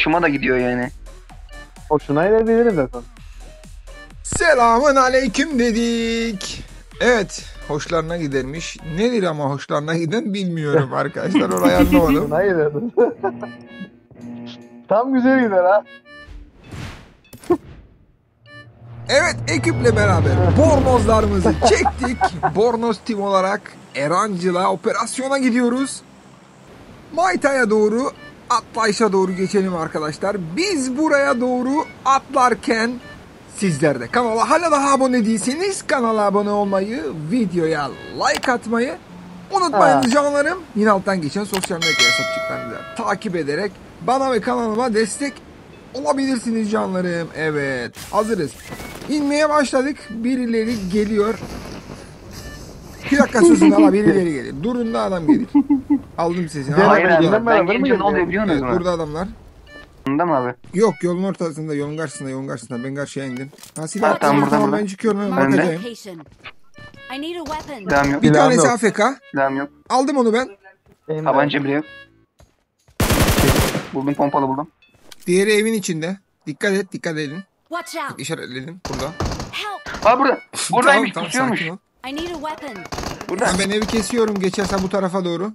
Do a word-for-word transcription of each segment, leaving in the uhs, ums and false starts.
hoşuma da gidiyor yani. Hoşuna gidebilirim zaten. Selamun aleyküm dedik. Evet, hoşlarına gidermiş. Nedir ama hoşlarına giden bilmiyorum arkadaşlar. Orayı anlamadım. Hoşuna giderim. Tam güzel gider ha. Evet, ekiple beraber bornozlarımızı çektik. Bornoz Team olarak Erancıl'a operasyona gidiyoruz. Mayta'ya doğru, atlayışa doğru geçelim arkadaşlar. Biz buraya doğru atlarken sizler de kanala hala daha abone değilseniz kanala abone olmayı, videoya like atmayı unutmayınız canlarım. Yine alttan geçen sosyal medya hesapçıklarını da takip ederek bana ve kanalıma destek olabilirsiniz canlarım. Evet, hazırız. İnmeye başladık. Birileri geliyor. Bir dakika susun ama birileri gelir. Durun da adam gelir. Aldım sesini. Gel, Hayır ben abi gitmem, ben beraber mi gelince ne oluyor gidelim? biliyor musunuz? Evet, burada adamlar. Bunda mı abi? Yok, yolun ortasında, yolun karşısında, yolun karşısında. Ben karşıya indim. Ha, silah Ha, tamam, attım. burada, Tamam, burada. ben çıkıyorum. Hemen Önde. bakacağım. I need a weapon. Silahım yok. Bir Silahım tanesi yok. A F K. Silahım yok. Aldım onu ben. Benim de- Tabanca bile yok. Buldum, pompalı buldum. Diğeri evin içinde. Dikkat et, dikkat edin. Watch out. İşaretledim. Burada. Help. Aa burada. Buradaymış, Tamam, tamam, tutuyormuş. sakin ol. I need a weapon. Burada. Ha, ben evi kesiyorum. Geçersen bu tarafa doğru.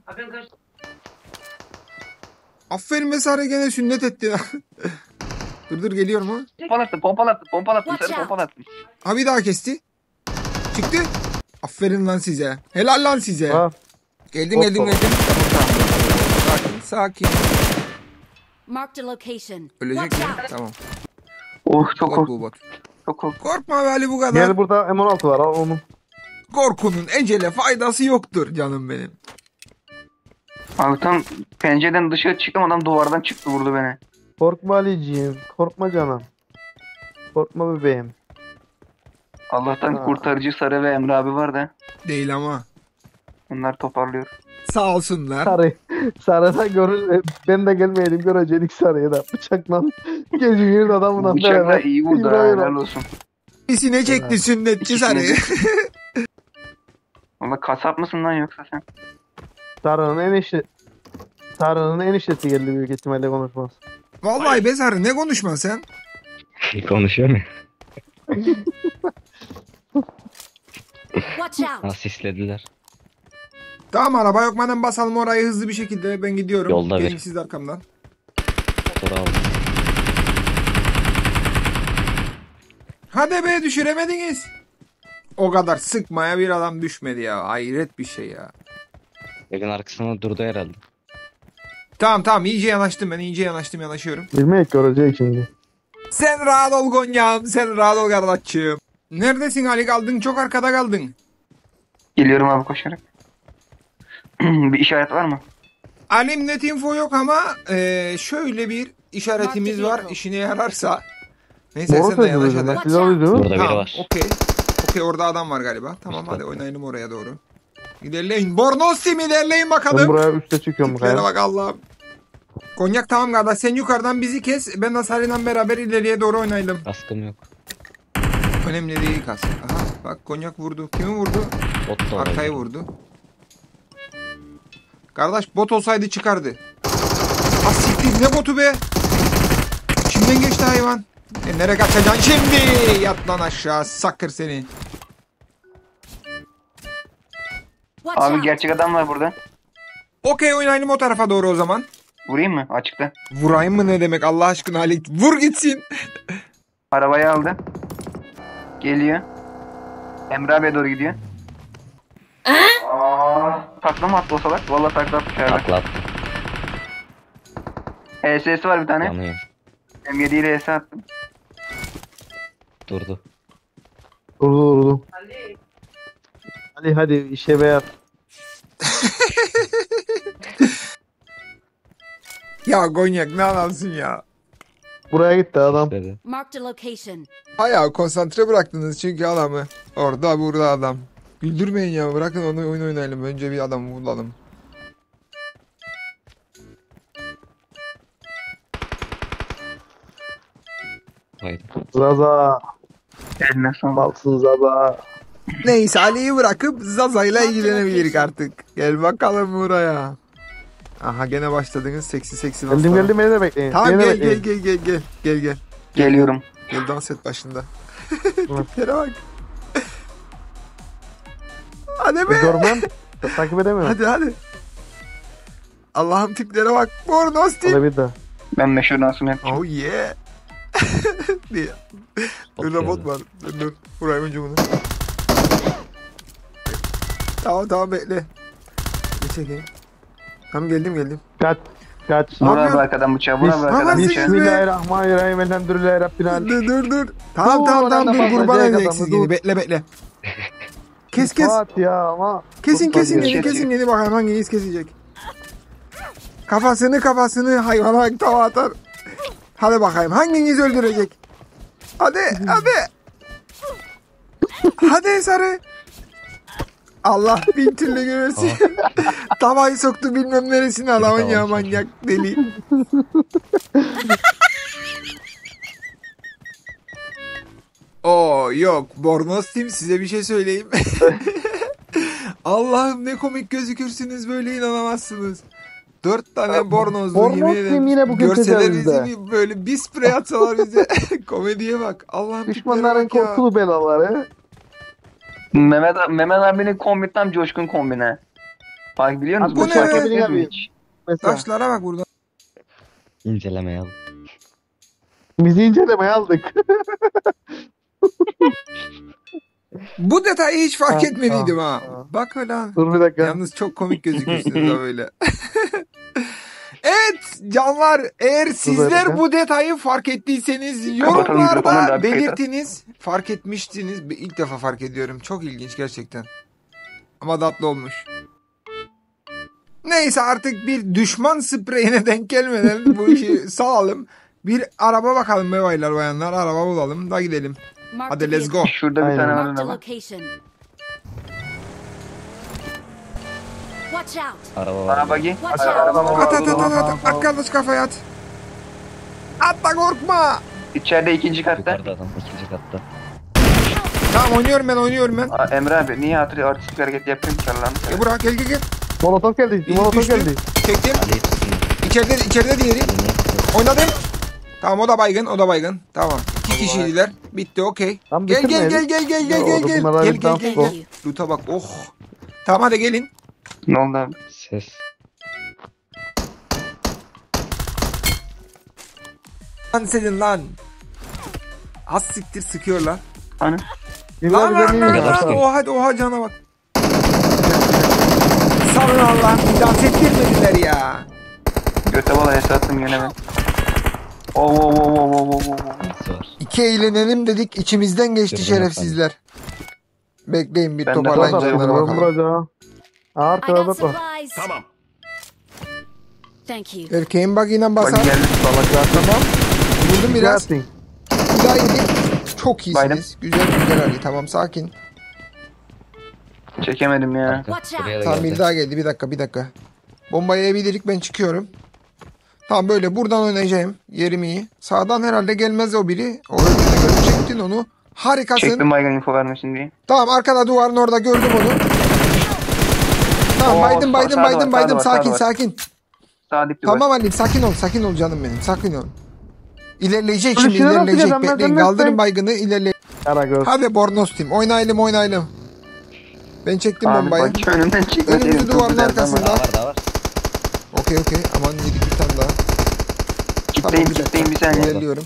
Aferin be Sare, gene sünnet etti ya. Dur dur, geliyor mu? Pompalattım, pompalattım, pompalattım. Watch Sarı out. pompalattım. Ha, bir daha kesti. Çıktı. Aferin lan size. Helal lan size. Ha, Geldim geldim Hoppa. geldim. Tamam tamam. Sakin sakin. Marked a location. Ölecek Watch mi? out. Tamam. Oh çok Bot kork, bu bot. çok kork. Korkma be Ali, bu kadar. gel burada M on altı var, al onu. Korkunun ecele faydası yoktur canım benim. Abi tam pencereden dışarı çıktım, adam duvardan çıktı, vurdu beni. Korkma Ali'ciğim, korkma canım. Korkma bebeğim. Allah'tan Ha. kurtarıcı Sarı ve Emre abi var da Değil ama. bunlar toparlıyor. Sağ olsunlar. Sarı, Sarı'da görür, ben de gelmeyelim, görecektik Sarı'yı da. Bıçakla gece adamla Bıçakla beraber. iyi vurdu Yürü, ha, yürü. helal olsun. İkisine çekti sünnetçi İkisine Sarı. de. Valla kasap mısın lan yoksa sen? Sarı'nın enişte Sarı'nın eniştesi geldi büyük ihtimalle konuşmaz. Vallahi be Sarı, ne konuşma sen? Konuşuyor mu? Watch out. Nasıl istediler? Tamam, araba yok madem, basalım orayı hızlı bir şekilde. Ben gidiyorum. Yolda Gelin bir. siz de arkamdan. Bravo. Hadi be, düşüremediniz. O kadar sıkmaya bir adam düşmedi ya. Hayret bir şey ya. Evin arkasında durdu herhalde. Tamam tamam, iyice yanaştım ben, iyice yanaştım, yanaşıyorum. Bilmeyek, görecek şimdi. Sen rahat ol Gonya'm, sen rahat ol kardeşim. Neredesin Ali, kaldın çok arkada kaldın. Geliyorum abi koşarak. Bir işaret var mı? Alim net info yok ama eee, şöyle bir işaretimiz var, işine yararsa. Neyse Boru sen de yanaş sözü, hadi. siz alıyorsunuz. Burada biri Tamam, var. okey. Okey, orada adam var galiba. Tamam, İşte. hadi oynayalım oraya doğru. İlerleyin. Bornoz Team ilerleyin Ben bakalım. buraya üste çıkıyorum Tiplere kaya. bak Allah'ım. Konyak tamam kardeş, sen yukarıdan bizi kes. Ben de Sarı'yla beraber ileriye doğru oynayalım. Kaskım yok. Önemli değil kas. Aha bak, Konyak vurdu. Kimi vurdu? Bot da Arkayı olabilir. vurdu. Kardeş, bot olsaydı çıkardı. Ha siktir, ne botu be? İçimden geçti hayvan. E, nereye kaçacaksın şimdi? Yat lan aşağı, sakır seni. Watch Abi out. gerçek adam var burada. Okey, oynayalım o tarafa doğru o zaman. Vurayım mı? Açıkta. Vurayım mı ne demek Allah aşkına Ali? Vur gitsin. Arabayı aldı. Geliyor. Emre abiye doğru gidiyor. Aa, takla mı attı o salak? Valla takla atmış abi. Takla attı. H S'si var bir tane. Yanıyor. M yedi ile H S attım. Durdu. Durdu durdu. Ali hadi işe beyaz. Ya Gonyak, ne adamsın ya. Buraya gitti adam. Dedi. Marked a location. Ayağı konsantre bıraktınız çünkü adamı. Orada burada adam. Güldürmeyin ya, bırakın onu, oyun oynayalım. Önce bir adam bulalım. Haydi. Zaza. Eline son. Balsın Zaza. Neyse, Ali'yi bırakıp Zaza'yla ilgilenebiliriz artık. Gel bakalım buraya. Aha gene başladınız seksi seksi Geldim danslara. geldim beni de bekleyin. Tamam Beni de gel gel bekleyin. gel gel gel gel gel. Geliyorum. Gel dans et başında. Tiplere bak. Hadi Ben be. Görmem. Takip edemiyorum. Hadi hadi. Allah'ım tiplere bak. Bornoz tip. Hadi bir daha. Ben meşhur dansımı yapacağım. Oh yeah. diye. Burada bot var. Dur dur. Vurayım önce bunu. Tamam tamam bekle. Bir çekeyim. Tamam geldim geldim. Kaç. Kaç. Ne Vur abi yapıyorsun? arkadan bıçağı. Vur Bis- abi arkadan Bis- bıçağı. Bismillahirrahmanirrahim. Elhamdülillahi Rabbil alemin. Dur dur dur. Tamam Dur, tamam tamam oradan dur da kurban fazla edeceksiniz dur. yeni. Bekle bekle. Kes kes. Fatiha ama. Kesin Dur, kesin fazla. yeni Kes. kesin yeni bakalım hanginiz kesecek. Kafasını kafasını hayvana tava atar. Hadi bakayım hanginiz öldürecek? Hadi hadi. Hadi sarı. Allah bin türlü görürsün. Tavayı soktu bilmem neresine adamın ya manyak deli. Oo yok Bornoz Team size bir şey söyleyeyim. Allah'ım ne komik gözükürsünüz böyle inanamazsınız. Dört tane bornozlu Bornoz yemin Team ederim. yine bugün Görseler bizi tecavüzde. bir böyle bir sprey atsalar bize. Komediye bak. Allah'ım Düşmanların tiplere bak ya. korkulu belaları. Mehmet, Mehmet abinin kombi tam coşkun kombine. Fark biliyor musunuz? Bu Bu ne fark be? ettiniz mi hiç? Mesela. Taşlara bak burada. İncelemeye al. Bizi incelemeye aldık. Bu detayı hiç fark Ha, etmediydim ha, ha. ha. Bak öyle abi. Dur bir dakika. Yalnız çok komik gözüküyorsunuz da böyle. Evet canlar eğer sizler dakika. bu detayı fark ettiyseniz Kapatalım mikrofonu da yorumlarda bir kayıt. belirtiniz. Fark etmiştiniz. İlk defa fark ediyorum. Çok ilginç gerçekten. Ama tatlı olmuş. Neyse artık bir düşman spreyine denk gelmeden bu işi salalım. Bir araba bakalım be baylar bayanlar. Araba bulalım da gidelim. Mark Hadi the let's go. vehicle. Şurada bir Aynen. tane var Mark the araba. location. Watch out. Araba var. Araba gi. Watch Araba out. var. At at at at at. At kardeş kafaya at. At da korkma. İçeride ikinci katta. Yukarıda adam ikinci katta. Tamam oynuyorum ben oynuyorum ben. Aa, Emre abi niye hatırlıyor artistik hareket yapıyorsun ki Allah'ını E Burak gel gel gel. Molotof geldi. İyi, Molotof düştü. geldi. Çektim. Ali tutsun. İçeride içeride diğeri. Ali niye tutuyor? Oynadım. Tamam o da baygın o da baygın. Tamam. İki kişiydiler. Bitti okey. Tamam, Gel gel bitirmeyelim. gel gel gel gel Ya, gel orada gel. bunlar Gel ayrı gel dans gel. bu. Thank you. Loot'a bak oh. Tamam hadi gelin. Ne oldu abi? Ses. Lan senin lan. Az siktir sıkıyorlar. Hani? Bir Lan daha lan bir lan deneyim. lan. Oha oha cana bak. Sarın Allah'ım bir dans ettirmediler ya. Göte balaya sattım gene ben. Oo oo oo oo oo oo oo. Nesi var? İki eğlenelim dedik içimizden geçti Dur, şerefsizler. Bekleyin bir Ben de toparlayın fazla canlara Vuralım bakalım. vuracağım. Ağır I got kırada var. supplies. Tamam. Thank you. Erkeğin bagiyle Bak basar. geldi salaklar. Tamam. Vurdum biraz. Gelsin. Bir daha yedik. Çok iyisiniz. Bayram. Güzel güzel Ali. Tamam sakin. Çekemedim ya. Arka. Watch out. Buraya da Tamam bir geldi. daha geldi. Bir dakika bir dakika. Bombayı yebilirik ben çıkıyorum. Tamam böyle buradan oynayacağım. Yerim iyi. Sağdan herhalde gelmez o biri. O öldüğüne göre çektin onu. Harikasın. Çektim baygın info vermesin diye. Tamam arkada duvarın orada gördüm onu. Tamam Oo, baydım sağ- baydım sağda baydım var, baydım. sağda var, Sakin sağda var. sakin. Sağ dip duvar. Tamam Ali sakin ol sakin ol canım benim. Sakin ol. İlerleyecek Öyle şimdi şeyler nasıl ilerleyecek. gelmez, Bekleyin gelmez, kaldırın ben- baygını ilerle. Karagöz. Hadi Bornoz Team oynayalım oynayalım. Ben çektim Abi bombayı. bak önümden çekme. Önümüzü dedim, çok duvarın güzeldi arkasında. ama. Daha var daha var. Okey okey aman yedik bir tane daha. Kitleyim bir dakika. kitleyim bir saniye. İlerliyorum.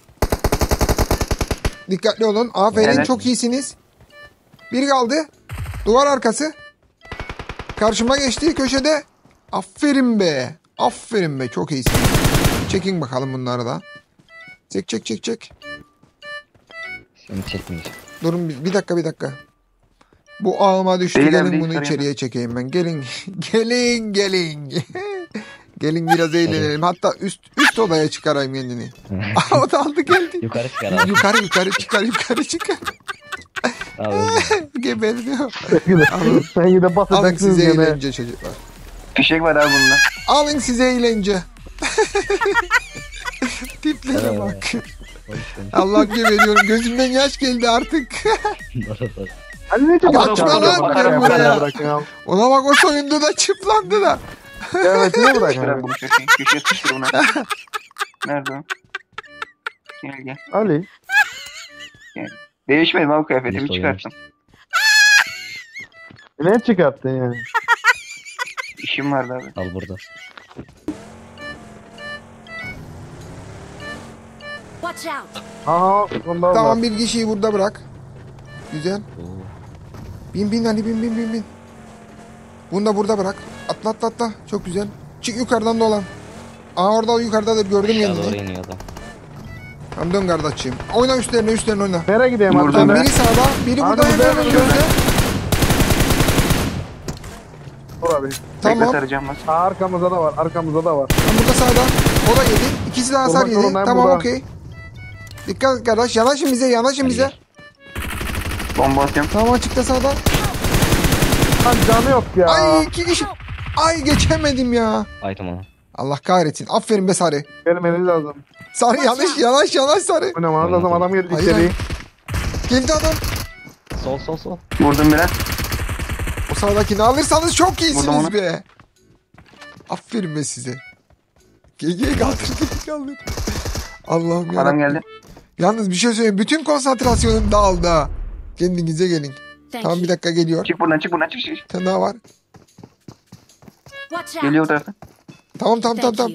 Dikkatli olun. Aferin Evet. çok iyisiniz. Bir kaldı. Duvar arkası. Karşıma geçti köşede. Aferin be. Aferin be çok iyisiniz. Çekin bakalım bunları da. Çek çek çek çek. Seni çekmeyeceğim. Durun bir, bir dakika bir dakika. Bu ağıma düştü. Değil, gelin değil, bunu sarayım. içeriye çekeyim ben. Gelin. gelin gelin. gelin biraz eğlenelim. Hatta üst üst odaya çıkarayım kendini. o da aldı geldi. Yukarı çıkar abi. yukarı yukarı çıkar yukarı çıkar. Abi öldü. Gebermiyor. Sen yine Alın basacaksınız size gene. eğlence çocuklar. Fişek var abi bunda. Alın size eğlence. Tiplere bak. Allah geberiyorum. Gözümden yaş geldi artık. Hani ne çok Açma lan, Bak, gel bak, buraya. bırakın al. Ona bak o soyundu da çıplandı da. Kıyafetini bırak. Bırak abi. bunu köşeye. Köşeye sıçtır buna. Nerede o? Gel gel. Ali. Değişmedim abi kıyafetimi Neyse, çıkarttım. Ne çıkarttın yani? İşim vardı abi. Al burada. Watch out! Aha. Ondan Tamam var. bir kişiyi burada bırak. Güzel. Oo. Bin bin Ali bin bin bin bin. Bunu da burada bırak. Atla atla atla. Çok güzel. Çık yukarıdan dolan. Aa orada yukarıdadır gördüm Aşağı doğru kendini. iniyor adam. Tamam dön kardeşim. Oyna üstlerine üstlerine oyna. Nereye gideyim Burada abi? Tamam ben- biri sağda biri Hadi burada burada, hemen şöyle. önümüzde. Dur abi. Bekle Tamam. saracağım bas. Aa, arkamızda da var. Arkamızda da var. Tamam burada sağda. O da yedi. İkisi de hasar Solda, yedi. solda, Tamam burada. okey. Dikkat et kardeş. Yanaşın bize yanaşın Hadi bize. gel. Bomba atıyorum. Tamam açıkta sağda. Lan canı yok ya. Ay iki kişi. Ay geçemedim ya. Item onu. Allah kahretsin. Aferin be Sarı. Gelmeniz lazım. Sarı yanlış yanaş yanaş Sarı. Oynamanız lazım. Adam geldi Hayır, içeri. hayır. Geldi adam. Sol sol sol. Vurdum biraz. O sağdakini alırsanız çok Vurdum iyisiniz onu. be. Aferin be size. G G kaldır G G kaldır. Allah'ım ya. Adam geldi. Yalnız bir şey söyleyeyim. Bütün konsantrasyonum dağıldı ha. Kendinize gelin. Thank Tamam you. bir dakika geliyor. Çık buradan çık buradan çık çık. Bir tane daha var. Watch out! Geliyor o tarafa. Tamam tamam tamam Thank tamam. you.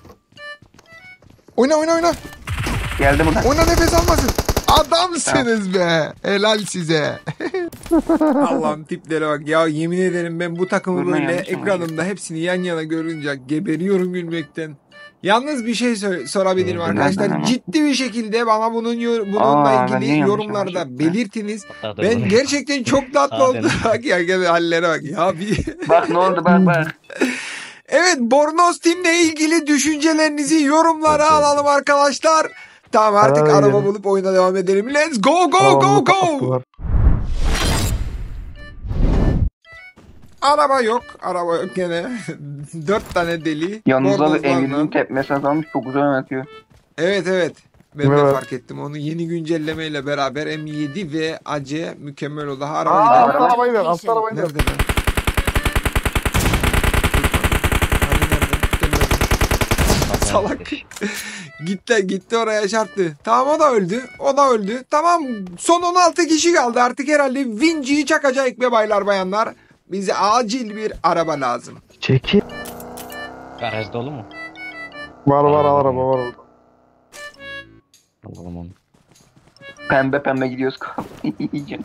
Oyna oyna oyna. Geldi buradan. Oyna nefes almasın. Adamsınız be. Helal size. Allah'ım tiplere bak. Ya yemin ederim ben bu takımı Durma böyle yanlış ama. ekranımda hepsini yan yana görünce geberiyorum gülmekten. Yalnız bir şey sor- sorabilirim Durma arkadaşlar. yanlış ama. Ciddi bir şekilde bana bunun yor- bununla Aa, ben ilgili niye yanlış yorumlarda anlaşıldı? belirtiniz. Hatta Ben doğru. gerçekten çok tatlı Aa, oldu. benim. Bak ya gel hallere bak. Ya bir... Bak ne oldu bak bak. Evet Bornoz Team'le ilgili düşüncelerinizi yorumlara Evet, evet. alalım arkadaşlar. Tamam artık Karar araba verelim. bulup oyuna devam edelim. Let's go go Tamam, go bu kapı go. var. Araba yok. Araba yok gene. Dört tane deli. Yalnız abi Bornozlarla. Emir'in tepmesi azalmış çok güzel oynatıyor. Evet evet. Ben de Evet. fark ettim onu. Yeni güncellemeyle beraber M yedi ve A C mükemmel oldu. Ha, Aa, arabayı alt da- Araba. arabayı ver. Alt arabayı ver. Nerede lan? Hani nerede? Gelmedi. Salak. Gitti gitti oraya çarptı. Tamam o da öldü. O da öldü. Tamam son on altı kişi kaldı. Artık herhalde Vinci'yi çakacak be baylar bayanlar. Bize acil bir araba lazım. Çekil. Garaj dolu mu? Var var Araba. araba var orada. Alalım onu. Pembe pembe gidiyoruz. Yiyeceğim.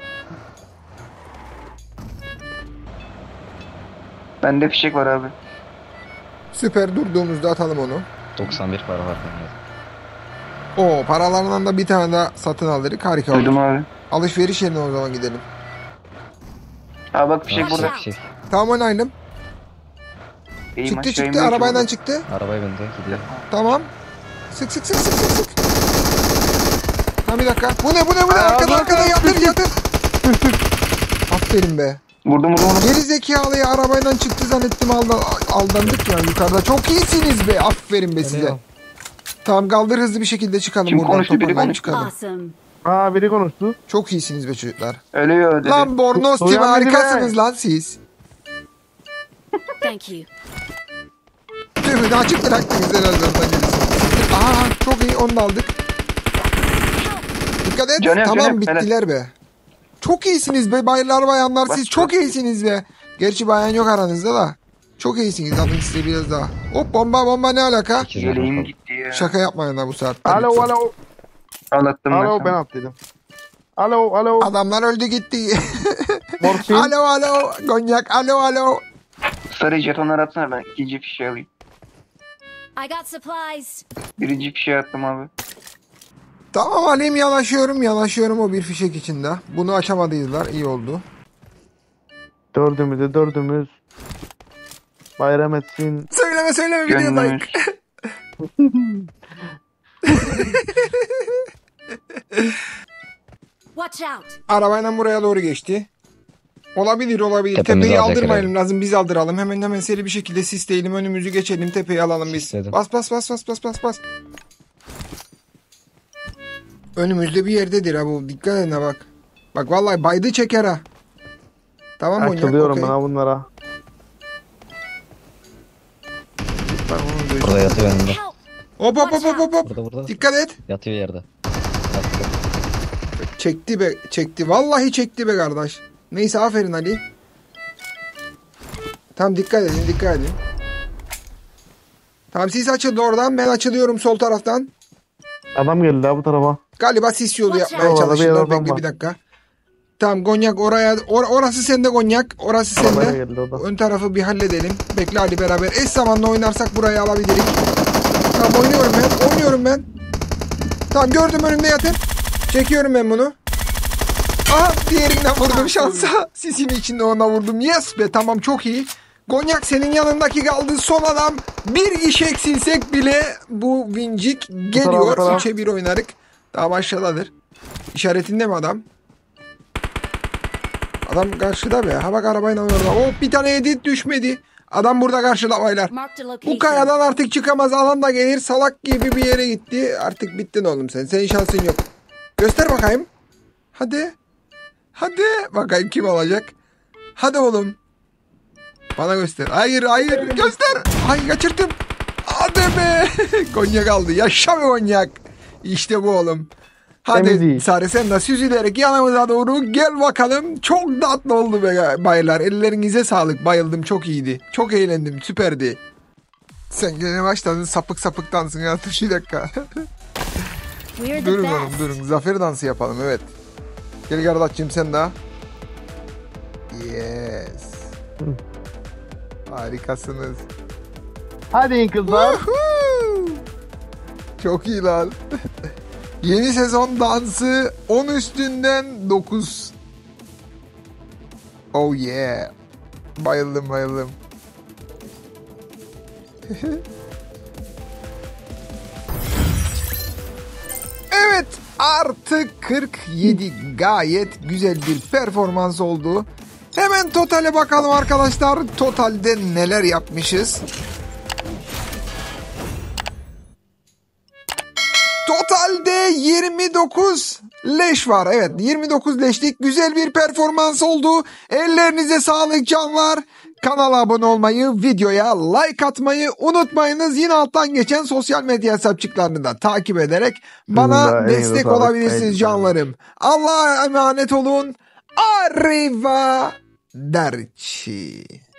Bende fişek var abi. Süper durduğumuzda atalım onu. doksan bir para var. bende. O paralarından da bir tane daha satın alırız. Harika olur. Duydum abi. Alışveriş yerine o zaman gidelim. Abi bak fişek Aa, burada. bir şey. Tamam oynayalım. İyiyim, Çıktı aşağı çıktı inmek arabaydan zorunda. çıktı. Arabaya bindi. Gidiyor. Tamam. Sık sık sık sık sık sık. Tamam bir dakika. Bu ne bu ne bu ne? Aa, Arkada dur, arkada dur, yatır yatır. Aferin be. Vurdum vurdum vurdum. Geri zekalıyı arabayla çıktı zannettim aldan, aldandık ya yukarıda. Çok iyisiniz be. Aferin be size. Tamam kaldır hızlı bir şekilde çıkalım Kim buradan. konuştu? Biri Toparlan konuştu. çıkalım. Awesome. Aa biri konuştu. Çok iyisiniz be çocuklar. Ölüyor dedi. Lan Bornoz Uyan Team beni be. harikasınız lan siz. Thank you. Tüm de açık bıraktınız en azından gerisi. Aa çok iyi onu da aldık. Dikkat et. Canım, tamam canım, bittiler be. Çok iyisiniz be baylar bayanlar Bak, siz çok iyisiniz be. Gerçi bayan yok aranızda da. Çok iyisiniz alın size biraz daha. Hop bomba bomba ne alaka? İki tane Yeleğim bakalım. gitti ya. Şaka yapmayın da bu saatte. Alo lütfen. alo. Anlattım ben Alo sana. ben attıydım. Alo alo. Adamlar öldü gitti. Morfin. alo alo. Gonyak alo alo. Sarı jetonlar atsana ben ikinci fişeği alayım. I got supplies. Birinci fişeği attım abi. Tamam alayım yanaşıyorum yanaşıyorum o bir fişek içinde. Bunu açamadıydılar iyi oldu. Dördümüzü dördümüz. Bayram etsin. Söyleme söyleme videodayım. Gönlümüz. Watch out. Arabayla buraya doğru geçti. Olabilir olabilir. Tepemizi Tepeyi alacak aldırmayalım herhalde. lazım. Biz aldıralım. Hemen hemen seri bir şekilde sisleyelim. Önümüzü geçelim. Tepeyi alalım biz. Sisledim. Bas bas bas bas bas bas bas. Önümüzde bir yerdedir ha bu. Dikkat edin ha bak. Bak vallahi baydı çeker ha. Tamam mı? Açılıyorum Okey. ben ha bunlara. Burada yatıyor önünde. Help! Hop hop hop hop hop. Burada burada. Dikkat et. Yatıyor yerde. Yattı. Çekti be, çekti. Vallahi çekti be kardeş. Neyse aferin Ali. Tamam dikkat edin, dikkat edin. Tamam siz açıldı oradan. Ben açılıyorum sol taraftan. Adam geldi ha bu tarafa. Galiba sis yolu Watch yapmaya out. Orada bir çalışırlar. adam Bekle var. bir dakika. Tamam Gonyak oraya. Or orası sende Gonyak. Orası Arabaya sende. geldi o da. Ön tarafı bir halledelim. Bekle Ali beraber. Eş zamanlı oynarsak burayı alabiliriz. Tamam oynuyorum ben. Oynuyorum ben. Tamam gördüm önümde yatır. Çekiyorum ben bunu. Aha diğerinden vurdum şansa. Sisin içinde ona vurdum. Yes be tamam çok iyi. Gonyak senin yanındaki kaldı son adam. Bir iş eksilsek bile bu vincik geliyor. taraf. üçe bir oynarık. Daha aşağıdadır. İşaretinde mi adam? Adam karşıda be. Ha bak arabayla orada. Oh bir tane edit düşmedi. Adam burada karşıda baylar. Marked a Bu location. kayadan artık çıkamaz. Alan da gelir. Salak gibi bir yere gitti. Artık bittin oğlum sen. Senin şansın yok. Göster bakayım. Hadi. Hadi. Bakayım kim olacak. Hadi oğlum. Bana göster. Hayır hayır. Göster. Ay kaçırdım. Hadi be. Konyak aldı. Yaşa be konyak. İşte bu oğlum. Hadi Temiz iş. Sarı sen de süzülerek yanımıza doğru gel bakalım. Çok tatlı oldu be baylar. Ellerinize sağlık. Bayıldım. Çok iyiydi. Çok eğlendim. Süperdi. Sen gene başladın sapık sapık dansın ya. Dur bir dakika. We're the Durun oğlum best. durun. Zafer dansı yapalım evet. Gel kardeşim sen daha. Yes. Harikasınız. Hadi kızlar. Woohoo! Çok iyi lan. Yeni sezon dansı on üstünden dokuz. Oh yeah. Bayıldım bayıldım. Evet artı kırk yedi gayet güzel bir performans oldu. Hemen totale bakalım arkadaşlar. Totalde neler yapmışız? Totalde yirmi dokuz leş var. Evet yirmi dokuz leşlik güzel bir performans oldu. Ellerinize sağlık canlar. Kanala abone olmayı, videoya like atmayı unutmayınız. Yine alttan geçen sosyal medya hesapçıklarını da takip ederek bana Sizin de elinize destek sağlık. olabilirsiniz Elinize canlarım. Allah'a emanet olun. Arriva derci.